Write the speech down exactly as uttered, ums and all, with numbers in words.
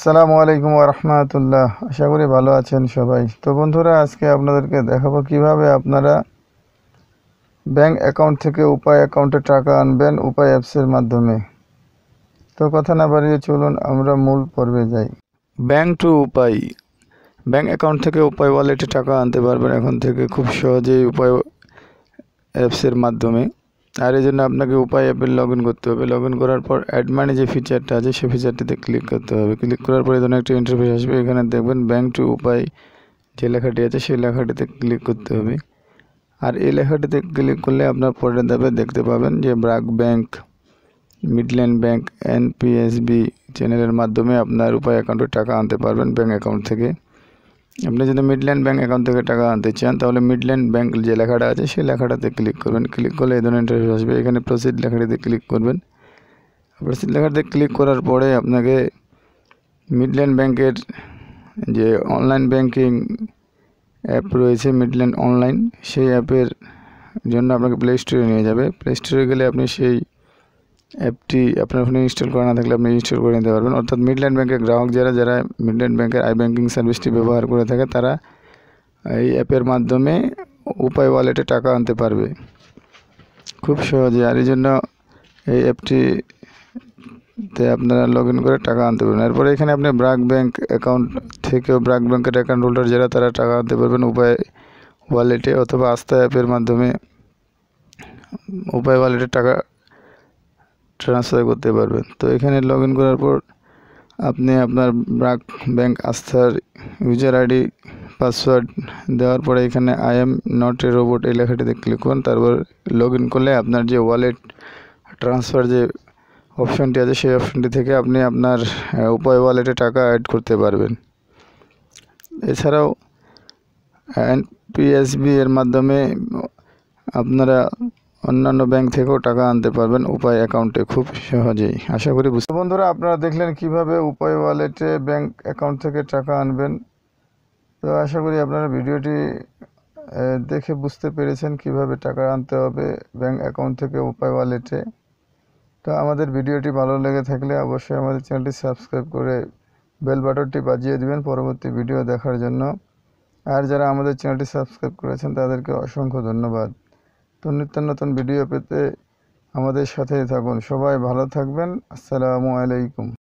আসসালামু আলাইকুম ওয়া রাহমাতুল্লাহ। আশা করি ভালো আছেন সবাই। তো বন্ধুরা, আজকে আপনাদেরকে দেখাবো কিভাবে আপনারা ব্যাংক অ্যাকাউন্ট থেকে উপায় অ্যাকাউন্টে টাকা আনবেন উপায় অ্যাপসের মাধ্যমে। তো কথা না বাড়িয়ে চলুন আমরা মূল পর্বে যাই। Bank to Upay. Bank account থেকে উপায় ওয়ালেটে টাকা আনতে পারবেন এখন থেকে খুব সহজেই উপায় অ্যাপসের মাধ্যমে। আর এই জন্য আপনাকে উপায় অ্যাপে লগ ইন করতে হবে। লগ ইন করার পর অ্যাড মানি যে ফিচারটা আছে সেই ফিচারটিতে ক্লিক করতে হবে। ক্লিক করার পরে ধরুন একটা ইন্টারফেস আসবে। এখানে দেখবেন ব্যাংক টু উপায় যে লেখাটি আছে সেই লেখাটিতে ক্লিক করতে হবে। আর এই লেখাটিতে ক্লিক করলে আপনার পরের ধাপে দেখতে পাবেন যে BRAC bank, Midland bank, NPSB চ্যানেলের মাধ্যমে আপনার উপায় অ্যাকাউন্টে টাকা আনতে পারবেন ব্যাংক অ্যাকাউন্ট থেকে। আপনি যদি মিডল্যান্ড ব্যাংক অ্যাকাউন্ট থেকে টাকা আনতে চান তাহলে মিডল্যান্ড ব্যাংক যে লেখাটা আছে সেই লেখাটাতে ক্লিক করবেন। ক্লিক করলে এই ধরনের ইন্টারফেস আসবে। এখানে প্রসিড লেখাটিতে ক্লিক করবেন। প্রসিড লেখাটিতে ক্লিক করার পরে আপনাকে মিডল্যান্ড ব্যাংকের যে অনলাইন ব্যাংকিং অ্যাপ রয়েছে মিডল্যান্ড অনলাইন, সেই অ্যাপের জন্য আপনাকে প্লে স্টোরে নিয়ে যাবে। প্লে স্টোরে গেলে আপনি সেই অ্যাপটি আপনার ফোনে ইনস্টল করা না থাকলে আপনি ইনস্টল করে নিতে পারবেন। অর্থাৎ মিডল্যান্ড ব্যাংকের গ্রাহক যারা যারা মিডল্যান্ড ব্যাংকের আই ব্যাংকিং সার্ভিসটি ব্যবহার করে থাকে তারা এই অ্যাপের মাধ্যমে উপায় ওয়ালেটে টাকা আনতে পারবে খুব সহজে। আর এই জন্য এই অ্যাপটিতে আপনারা লগ ইন করে টাকা আনতে পারবেন। এরপরে এখানে আপনি ব্র্যাক ব্যাংক অ্যাকাউন্ট থেকেও ব্র্যাক ব্যাংকের অ্যাকাউন্ট হোল্ডার যারা তারা টাকা আনতে পারবেন উপায় ওয়ালেটে, অথবা আস্থা অ্যাপের মাধ্যমে উপায় ওয়ালেটে টাকা ট্রান্সফার করতে পারবেন। তো এখানে লগ ইন করার পর আপনি আপনার ব্র্যাক ব্যাংক আস্থার ইউজার আইডি পাসওয়ার্ড দেওয়ার পরে এখানে I am not a robot এই লেখাটিতে ক্লিক করুন। তারপর লগ ইন করলে আপনার যে ওয়ালেট ট্রান্সফার যে অপশনটি আছে সেই অপশনটি থেকে আপনি আপনার উপায় ওয়ালেটে টাকা অ্যাড করতে পারবেন। এছাড়াও এনপিএসবি এর মাধ্যমে আপনারা অন্যান্য ব্যাংক থেকেও টাকা আনতে পারবেন উপায় অ্যাকাউন্টে খুব সহজেই। আশা করি বুঝতে বন্ধুরা আপনারা দেখলেন কিভাবে উপায় ওয়ালেটে ব্যাংক অ্যাকাউন্ট থেকে টাকা আনবেন। তো আশা করি আপনারা ভিডিওটি দেখে বুঝতে পেরেছেন কিভাবে টাকা আনতে হবে ব্যাংক অ্যাকাউন্ট থেকে উপায় ওয়ালেটে। তো আমাদের ভিডিওটি ভালো লেগে থাকলে অবশ্যই আমাদের চ্যানেলটি সাবস্ক্রাইব করে বেল বাটনটি বাজিয়ে দিবেন পরবর্তী ভিডিও দেখার জন্য। আর যারা আমাদের চ্যানেলটি সাবস্ক্রাইব করেছেন তাদেরকে অসংখ্য ধন্যবাদ। তো নিত্য নতুন ভিডিও পেতে আমাদের সাথেই থাকুন। সবাই ভালো থাকবেন। আসসালামু আলাইকুম।